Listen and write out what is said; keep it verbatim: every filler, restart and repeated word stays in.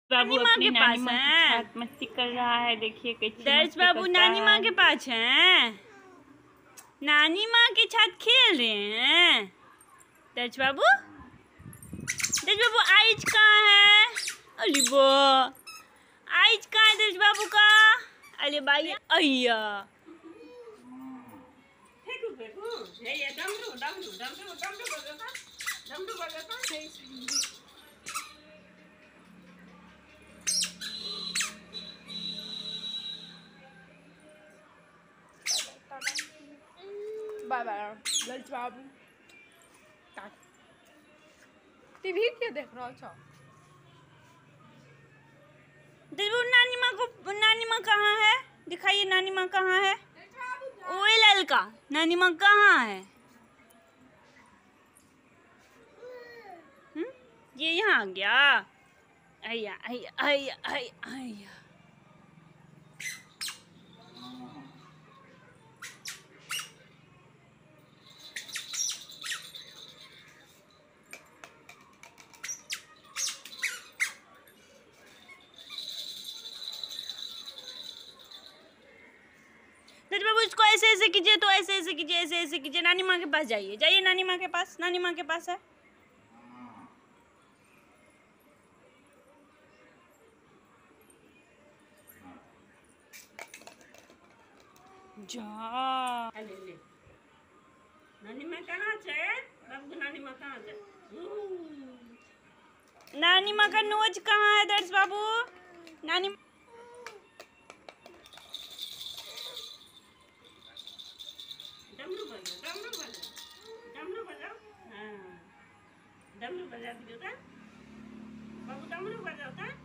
बाबू अपनी के नानी पास माँ के है। साथ मस्ती कर रहा है। देखिए कैसे दर्श बाबू नानी माँ के पास हैं। नानी माँ के साथ खेल रहे हैं। दर्श बाबू दर्श बाबू आइज कहाँ है? अरे वो आइज कहाँ है दर्श बाबू का? अरे भाई अय्या बाय बाय दर्श बाबू। टीवी क्या देख रहा हो? दर्श नानी माँ को नानी माँ कहाँ है? दिखाइए नानी माँ कहाँ है? ओए ललका नानी माँ कहाँ है? हम्म ये यहाँ आ गया। अय्या अय्या अय्या अय्या अय्या दर्श बाबू इसको ऐसे ऐसे कीजिए, तो ऐसे ऐसे कीजिए, ऐसे ऐसे कीजिए। नानी माँ के पास जाइए, जाइए नानी माँ के पास। नानी माँ के पास है। जा ले ले नानी माँ कहाँ है? बाबू नानी माँ कहाँ है? नानी माँ का नोज कहाँ है दर्श बाबू? नानी डमरू बजाओ, डमरू बजाओ, डमरू बजाओ। हाँ डमरू बजा दीजिए। बाबू डमरू बजाओ।